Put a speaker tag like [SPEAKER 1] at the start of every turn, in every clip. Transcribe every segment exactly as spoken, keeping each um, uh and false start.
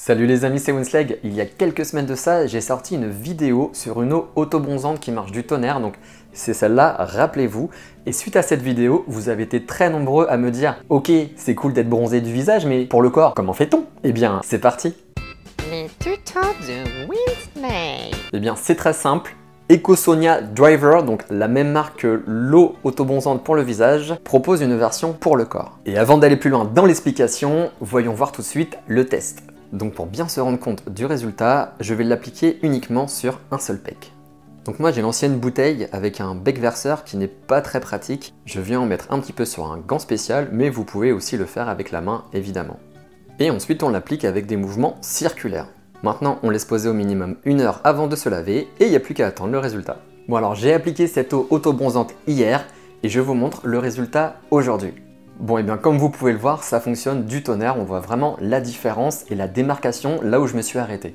[SPEAKER 1] Salut les amis, c'est Winslag. Il y a quelques semaines de ça, j'ai sorti une vidéo sur une eau auto-bronzante qui marche du tonnerre, donc c'est celle-là, rappelez-vous. Et suite à cette vidéo, vous avez été très nombreux à me dire « Ok, c'est cool d'être bronzé du visage, mais pour le corps, comment fait-on ?» Eh bien, c'est parti.
[SPEAKER 2] Les tutos de Winslag.
[SPEAKER 1] Eh bien, c'est très simple. Ecosonia Driver, donc la même marque que l'eau auto-bronzante pour le visage, propose une version pour le corps. Et avant d'aller plus loin dans l'explication, voyons voir tout de suite le test. Donc pour bien se rendre compte du résultat, je vais l'appliquer uniquement sur un seul pec. Donc moi j'ai l'ancienne bouteille avec un bec verseur qui n'est pas très pratique. Je viens en mettre un petit peu sur un gant spécial, mais vous pouvez aussi le faire avec la main évidemment. Et ensuite on l'applique avec des mouvements circulaires. Maintenant on laisse poser au minimum une heure avant de se laver et il n'y a plus qu'à attendre le résultat. Bon alors j'ai appliqué cette eau auto-bronzante hier et je vous montre le résultat aujourd'hui. Bon et bien comme vous pouvez le voir, ça fonctionne du tonnerre, on voit vraiment la différence et la démarcation là où je me suis arrêté.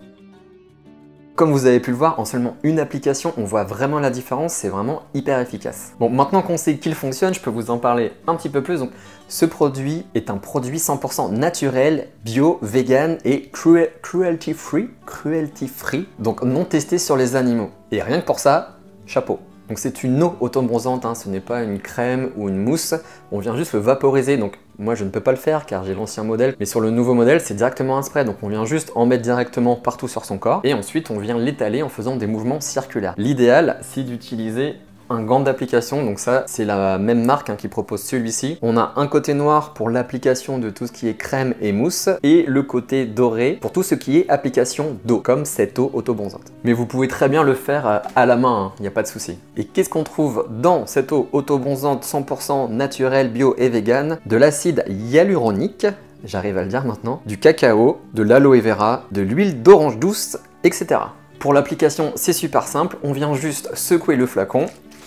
[SPEAKER 1] Comme vous avez pu le voir, en seulement une application, on voit vraiment la différence, c'est vraiment hyper efficace. Bon, maintenant qu'on sait qu'il fonctionne, je peux vous en parler un petit peu plus. Donc, ce produit est un produit cent pour cent naturel, bio, vegan et cruel, cruelty free, cruelty free, donc non testé sur les animaux. Et rien que pour ça, chapeau. Donc c'est une eau auto-bronzante, hein, ce n'est pas une crème ou une mousse, on vient juste le vaporiser, donc moi je ne peux pas le faire car j'ai l'ancien modèle, mais sur le nouveau modèle c'est directement un spray, donc on vient juste en mettre directement partout sur son corps, et ensuite on vient l'étaler en faisant des mouvements circulaires. L'idéal c'est d'utiliser un gant d'application, donc ça c'est la même marque hein, qui propose celui-ci. On a un côté noir pour l'application de tout ce qui est crème et mousse et le côté doré pour tout ce qui est application d'eau, comme cette eau auto-bronzante. Mais vous pouvez très bien le faire à la main, il n'y a pas de souci. Et qu'est-ce qu'on trouve dans cette eau auto-bronzante cent pour cent naturelle, bio et vegan? De l'acide hyaluronique, j'arrive à le dire maintenant, du cacao, de l'aloe vera, de l'huile d'orange douce, et cetera. Pour l'application, c'est super simple, on vient juste secouer le flacon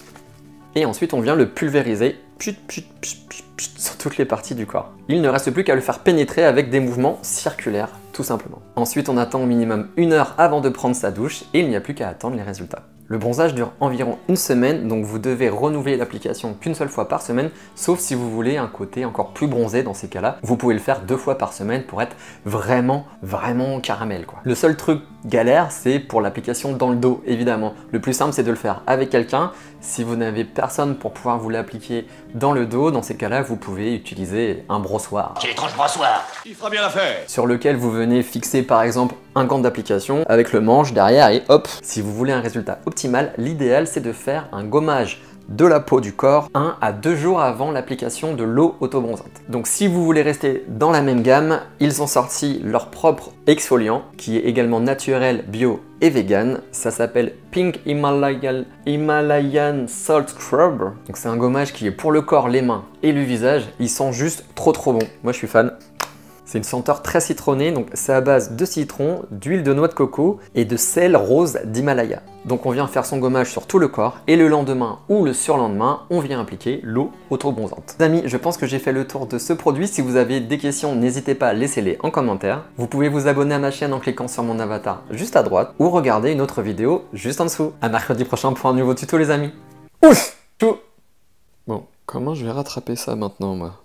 [SPEAKER 1] et ensuite on vient le pulvériser pchut, pchut, pchut, pchut, pchut, sur toutes les parties du corps. Il ne reste plus qu'à le faire pénétrer avec des mouvements circulaires, tout simplement. Ensuite on attend au minimum une heure avant de prendre sa douche et il n'y a plus qu'à attendre les résultats. Le bronzage dure environ une semaine, donc vous devez renouveler l'application qu'une seule fois par semaine, sauf si vous voulez un côté encore plus bronzé dans ces cas-là. Vous pouvez le faire deux fois par semaine pour être vraiment, vraiment caramel, quoi. Le seul truc galère, c'est pour l'application dans le dos, évidemment. Le plus simple, c'est de le faire avec quelqu'un. Si vous n'avez personne pour pouvoir vous l'appliquer dans le dos, dans ces cas-là, vous pouvez utiliser un brossoir.
[SPEAKER 3] Quel étrange brossoir! Il fera bien l'affaire!
[SPEAKER 1] Sur lequel vous venez fixer par exemple un gant d'application avec le manche derrière et hop. Si vous voulez un résultat optimal, l'idéal c'est de faire un gommage de la peau du corps un à deux jours avant l'application de l'eau auto-bronzante. Donc si vous voulez rester dans la même gamme, ils ont sorti leur propre exfoliant qui est également naturel, bio et vegan. Ça s'appelle Pink Himalayan, Himalayan Salt Scrub. Donc c'est un gommage qui est pour le corps, les mains et le visage. Il sent juste trop trop bon. Moi je suis fan. C'est une senteur très citronnée, donc c'est à base de citron, d'huile de noix de coco et de sel rose d'Himalaya. Donc on vient faire son gommage sur tout le corps et le lendemain ou le surlendemain, on vient appliquer l'eau auto-bronzante. Les amis, je pense que j'ai fait le tour de ce produit. Si vous avez des questions, n'hésitez pas à laisser-les en commentaire. Vous pouvez vous abonner à ma chaîne en cliquant sur mon avatar juste à droite ou regarder une autre vidéo juste en dessous. À mercredi prochain pour un nouveau tuto les amis. Ouf! Chou. Bon, comment je vais rattraper ça maintenant moi?